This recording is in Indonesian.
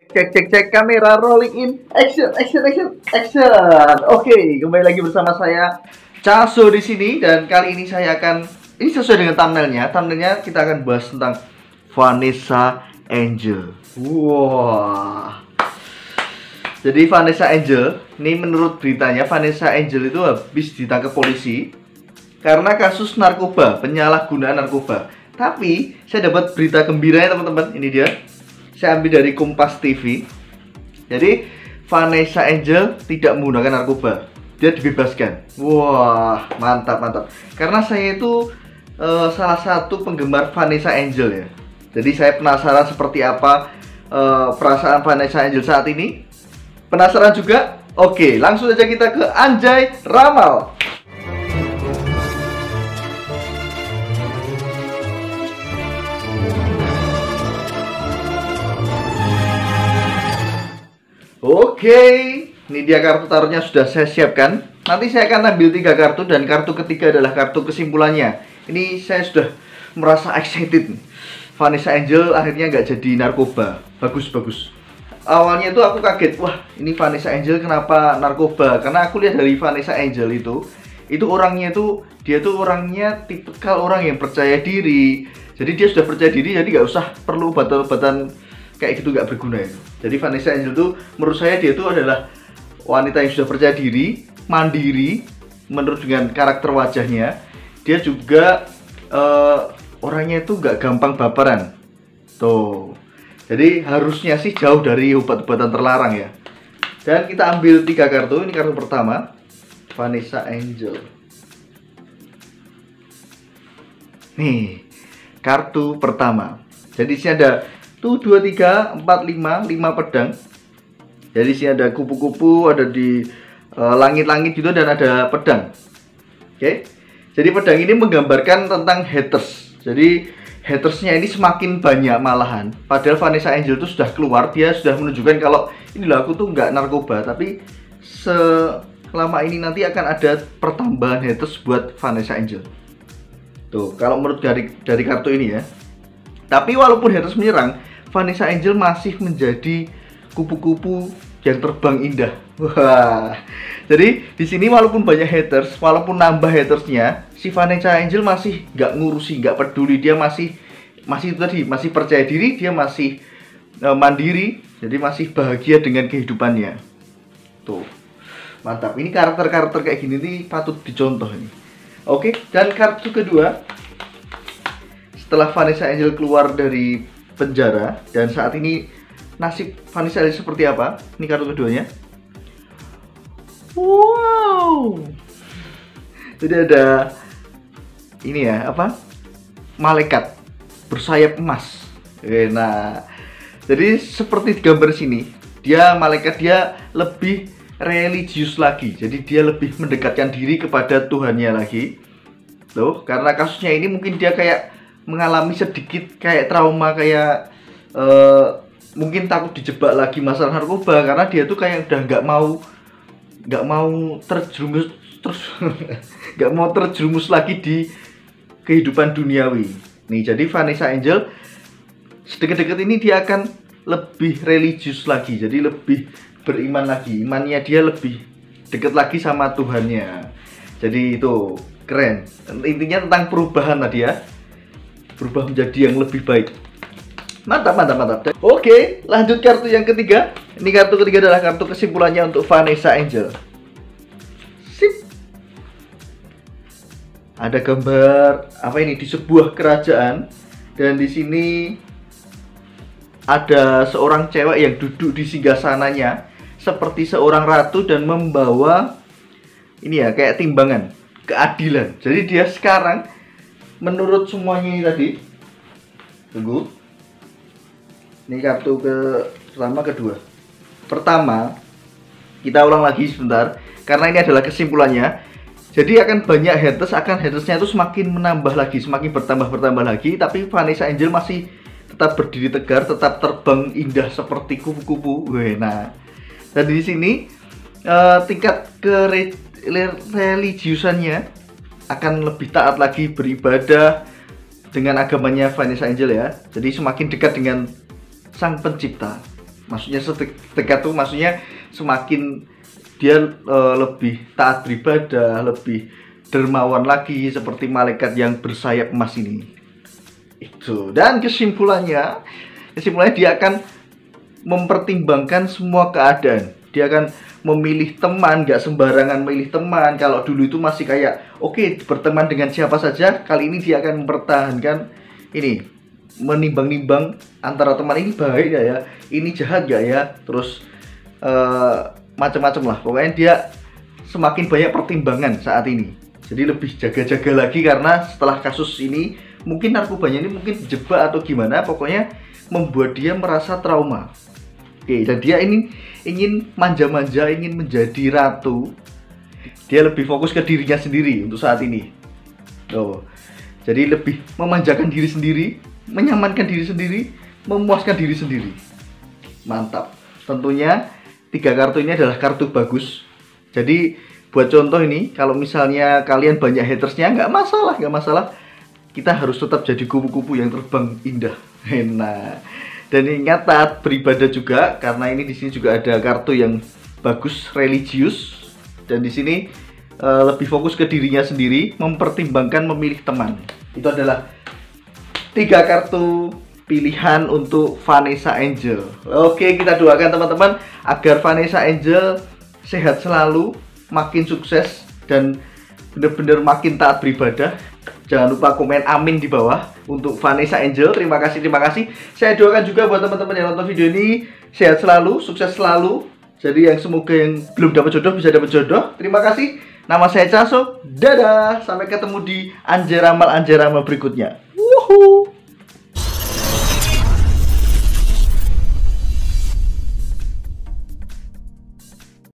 Cek cek cek kamera rolling in action action action action. Oke, kembali lagi bersama saya Caso di sini dan kali ini saya akan ini sesuai dengan thumbnailnya. Thumbnailnya kita akan bahas tentang Vanessa Angel. Wah. Jadi Vanessa Angel, ini menurut beritanya Vanessa Angel itu habis ditangkap polisi karena kasus narkoba, penyalahgunaan narkoba. Tapi saya dapat berita gembiranya teman-teman. Ini dia. Saya ambil dari Kompas TV. Jadi Vanessa Angel tidak menggunakan narkoba, dia dibebaskan. Wah, mantap mantap. Karena saya itu salah satu penggemar Vanessa Angel ya. Jadi saya penasaran seperti apa perasaan Vanessa Angel saat ini. Penasaran juga? Oke, langsung saja kita ke Anjay Ramal. Oke, ini dia kartu taruhnya sudah saya siapkan. Nanti saya akan ambil 3 kartu dan kartu ketiga adalah kartu kesimpulannya. Ini saya sudah merasa excited nih. Vanessa Angel akhirnya nggak jadi narkoba. Bagus. Awalnya itu aku kaget, wah ini Vanessa Angel kenapa narkoba? Karena aku lihat dari Vanessa Angel itu orangnya dia tuh orangnya tipikal orang yang percaya diri. Jadi dia sudah percaya diri, jadi nggak usah perlu obat-obatan kayak gitu, nggak berguna itu. Jadi Vanessa Angel tuh menurut saya dia tuh adalah wanita yang sudah percaya diri, mandiri, menurut dengan karakter wajahnya. Dia juga orangnya itu nggak gampang baperan. Tuh. Jadi harusnya sih jauh dari obat-obatan terlarang ya. Dan kita ambil 3 kartu. Ini kartu pertama, Vanessa Angel. Nih, kartu pertama. Jadi di sini ada 2, 3, 4, 5 pedang. Jadi sini ada kupu-kupu, ada di langit-langit gitu dan ada pedang. Oke. Jadi pedang ini menggambarkan tentang haters. Jadi hatersnya ini semakin banyak malahan. Padahal Vanessa Angel itu sudah keluar, dia sudah menunjukkan kalau inilah aku tuh nggak narkoba, tapi selama ini nanti akan ada pertambahan haters buat Vanessa Angel. Tuh, kalau menurut dari kartu ini ya. Tapi walaupun haters menyerang, Vanessa Angel masih menjadi kupu-kupu yang terbang indah. Wah. Jadi di sini walaupun banyak haters, walaupun nambah hatersnya, si Vanessa Angel masih nggak ngurusi, nggak peduli. Dia masih itu tadi, masih percaya diri, dia masih mandiri, jadi masih bahagia dengan kehidupannya. Tuh. Mantap. Ini karakter-karakter kayak gini nih patut dicontoh ini. Oke, dan kartu kedua. Setelah Vanessa Angel keluar dari penjara dan saat ini nasib Vanessa Angel seperti apa? Ini kartu keduanya. Wow. Jadi ada ini ya, apa? Malaikat bersayap emas. Nah, jadi seperti gambar sini, malaikat dia lebih religius lagi. Jadi dia lebih mendekatkan diri kepada Tuhannya lagi. Tuh, karena kasusnya ini mungkin dia kayak mengalami sedikit kayak trauma, kayak mungkin takut dijebak lagi masalah narkoba karena dia tuh kayak udah nggak mau terjerumus terus nggak mau terjerumus lagi di kehidupan duniawi. Nih, jadi Vanessa Angel sedekat-dekat ini dia akan lebih religius lagi, jadi lebih beriman lagi, imannya dia lebih dekat lagi sama Tuhannya. Jadi itu keren. Intinya tentang perubahan tadi ya. Berubah menjadi yang lebih baik. Mantap. Oke, lanjut kartu yang ketiga. Ini kartu ketiga adalah kartu kesimpulannya untuk Vanessa Angel. Sip. Ada gambar apa ini di sebuah kerajaan dan di sini ada seorang cewek yang duduk di singgasananya seperti seorang ratu dan membawa ini ya kayak timbangan keadilan. Jadi dia sekarang menurut semuanya ini tadi, tunggu. Ini kartu kedua. Pertama, kita ulang lagi sebentar, karena ini adalah kesimpulannya. Jadi akan banyak hatersnya itu semakin menambah lagi, semakin bertambah lagi. Tapi Vanessa Angel masih tetap berdiri tegar, tetap terbang indah seperti kupu-kupu. Nah, dan di sini tingkat religiusannya akan lebih taat lagi beribadah dengan agamanya Vanessa Angel ya. Jadi semakin dekat dengan Sang Pencipta. Maksudnya sedekat tuh maksudnya semakin dia lebih taat beribadah, lebih dermawan lagi seperti malaikat yang bersayap emas ini. Itu. Dan kesimpulannya dia akan mempertimbangkan semua keadaan. Dia akan memilih teman, nggak sembarangan memilih teman. Kalau dulu itu masih kayak oke, berteman dengan siapa saja, kali ini dia akan mempertahankan ini, menimbang-nimbang antara teman ini baik gak ya, ini jahat gak ya, terus macam-macam lah. Pokoknya dia semakin banyak pertimbangan saat ini. Jadi lebih jaga-jaga lagi karena setelah kasus ini mungkin narkobanya ini mungkin dijebak atau gimana, pokoknya membuat dia merasa trauma. Oke, dan dia ini ingin manja-manja, ingin menjadi ratu. Dia lebih fokus ke dirinya sendiri untuk saat ini. Jadi lebih memanjakan diri sendiri, menyamankan diri sendiri, memuaskan diri sendiri. Mantap. Tentunya 3 kartu ini adalah kartu bagus. Jadi buat contoh ini, kalau misalnya kalian banyak hatersnya, nggak masalah. Kita harus tetap jadi kupu-kupu yang terbang indah. Nah, dan ingat taat beribadah juga, karena ini di sini juga ada kartu yang bagus, religius, dan di sini lebih fokus ke dirinya sendiri, mempertimbangkan memilih teman. Itu adalah 3 kartu pilihan untuk Vanessa Angel. Oke, kita doakan teman-teman agar Vanessa Angel sehat selalu, makin sukses, dan benar-benar makin taat beribadah. Jangan lupa komen amin di bawah untuk Vanessa Angel. Terima kasih. Saya doakan juga buat teman-teman yang nonton video ini sehat selalu, sukses selalu. Jadi semoga yang belum dapat jodoh bisa dapat jodoh. Terima kasih. Nama saya Caso. Dadah. Sampai ketemu di Anjay Ramal berikutnya. Wuhuu.